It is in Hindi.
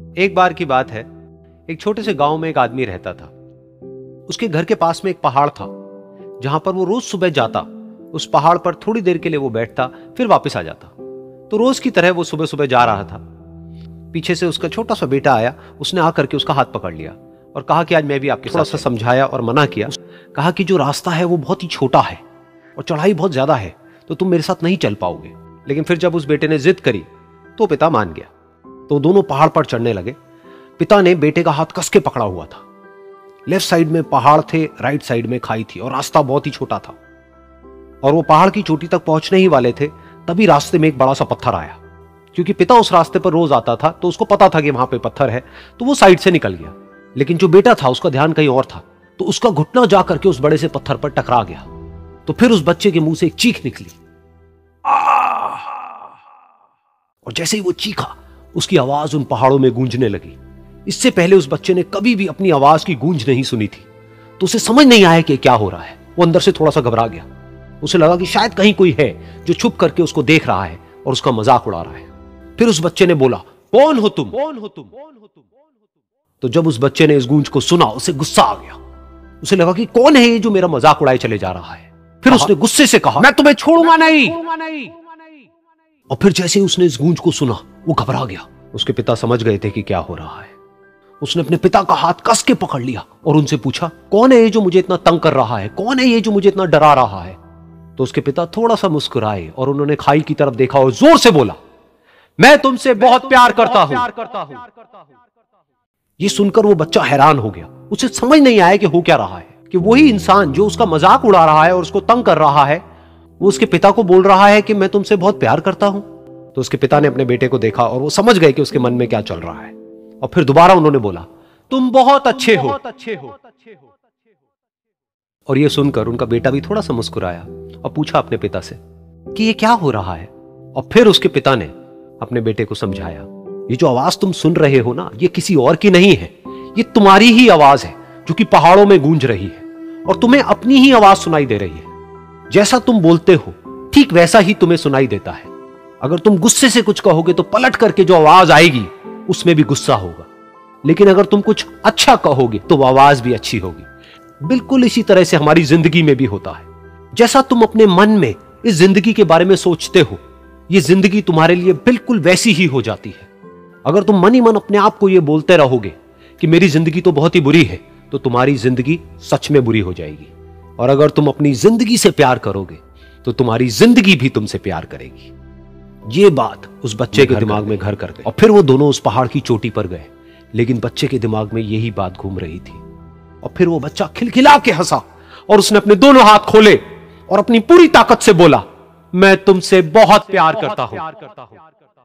एक बार की बात है, एक छोटे से गांव में एक आदमी रहता था। उसके घर के पास में एक पहाड़ था जहां पर वो रोज सुबह जाता। उस पहाड़ पर थोड़ी देर के लिए वो बैठता, फिर वापस आ जाता। तो रोज की तरह वो सुबह सुबह जा रहा था। पीछे से उसका छोटा सा बेटा आया। उसने आकर के उसका हाथ पकड़ लिया और कहा कि आज मैं भी आपके थोड़ा सा समझाया और मना किया। कहा कि जो रास्ता है वो बहुत ही छोटा है और चढ़ाई बहुत ज्यादा है, तो तुम मेरे साथ नहीं चल पाओगे। लेकिन फिर जब उस बेटे ने जिद करी तो पिता मान गया। तो दोनों पहाड़ पर चढ़ने लगे। पिता ने बेटे का हाथ कस के पकड़ा हुआ था। लेफ्ट साइड में पहाड़ थे, राइट साइड में खाई थी और रास्ता बहुत ही छोटा था। और वो पहाड़ की चोटी तक पहुंचने ही वाले थे, तभी रास्ते में एक बड़ा सा पत्थर आया। क्योंकि पिता उस रास्ते पर रोज आता था तो उसको पता था कि वहां पे पत्थर है, तो वो साइड से निकल गया। लेकिन जो बेटा था उसका ध्यान कहीं और था, तो उसका घुटना जाकर के उस बड़े से पत्थर पर टकरा गया। तो फिर उस बच्चे के मुंह से एक चीख निकली, और जैसे ही वो चीखा उसकी आवाज उन पहाड़ों में गूंजने लगी। इससे पहले उस बच्चे ने कभी भी अपनी आवाज की गूंज नहीं सुनी थी, तो उसे समझ नहीं आया कि क्या हो रहा है। वो अंदर से थोड़ा सा घबरा गया। उसे लगा कि शायद कहीं कोई है जो छुप करके उसको देख रहा है और उसका मजाक उड़ा रहा है। फिर उस बच्चे ने बोला, कौन हो तुम? तो जब उस बच्चे ने इस गूंज को सुना, उसे गुस्सा आ गया। उसे लगा कि कौन है ये जो मेरा मजाक उड़ाए चले जा रहा है। फिर उसने गुस्से से कहा, मैं तुम्हें छोड़ूंगा नहीं। और फिर जैसे ही उसने इस गूंज को सुना, वो घबरा गया। उसके पिता समझ गए थे कि क्या हो रहा है। उसने अपने पिता का हाथ कस के पकड़ लिया और उनसे पूछा, कौन है ये जो मुझे इतना तंग कर रहा है? कौन है ये जो मुझे इतना डरा रहा है? तो उसके पिता थोड़ा सा मुस्कुराए और उन्होंने खाई की तरफ देखा और जोर से बोला, मैं तुमसे बहुत प्यार करता हूं। ये सुनकर वो बच्चा हैरान हो गया। उसे समझ नहीं आया कि हो क्या रहा है, कि वही इंसान जो उसका मजाक उड़ा रहा है और उसको तंग कर रहा है, वो उसके पिता को बोल रहा है कि मैं तुमसे बहुत प्यार करता हूं। तो उसके पिता ने अपने बेटे को देखा और वो समझ गए कि उसके मन में क्या चल रहा है। और फिर दोबारा उन्होंने बोला, तुम बहुत अच्छे हो। और ये सुनकर उनका बेटा भी थोड़ा सा मुस्कुराया और पूछा अपने पिता से कि ये क्या हो रहा है। और फिर उसके पिता ने अपने बेटे को समझाया, ये जो आवाज तुम सुन रहे हो ना, ये किसी और की नहीं है, ये तुम्हारी ही आवाज है जो कि पहाड़ों में गूंज रही है और तुम्हें अपनी ही आवाज सुनाई दे रही है। जैसा तुम बोलते हो ठीक वैसा ही तुम्हें सुनाई देता है। अगर तुम गुस्से से कुछ कहोगे तो पलट करके जो आवाज आएगी उसमें भी गुस्सा होगा, लेकिन अगर तुम कुछ अच्छा कहोगे तो वो आवाज भी अच्छी होगी। बिल्कुल इसी तरह से हमारी जिंदगी में भी होता है। जैसा तुम अपने मन में इस जिंदगी के बारे में सोचते हो, ये जिंदगी तुम्हारे लिए बिल्कुल वैसी ही हो जाती है। अगर तुम मन ही मन अपने आप को ये बोलते रहोगे कि मेरी जिंदगी तो बहुत ही बुरी है, तो तुम्हारी जिंदगी सच में बुरी हो जाएगी। और अगर तुम अपनी जिंदगी से प्यार करोगे तो तुम्हारी जिंदगी भी तुमसे प्यार करेगी। ये बात उस बच्चे के दिमाग में घर कर गई और फिर वो दोनों उस पहाड़ की चोटी पर गए। लेकिन बच्चे के दिमाग में यही बात घूम रही थी। और फिर वो बच्चा खिलखिला के हंसा और उसने अपने दोनों हाथ खोले और अपनी पूरी ताकत से बोला, मैं तुमसे बहुत प्यार करता हूं।